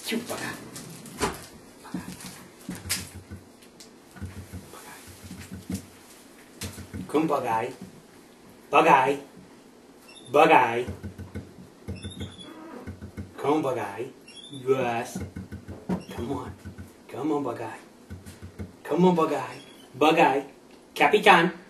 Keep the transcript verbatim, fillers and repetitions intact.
Chịu bug eye. Come bug eye. Bug eye. Bug eye. Come bug eye. Yes. Come on. Come on, bug eye. Come on, bug eye. Bug eye. Capitan.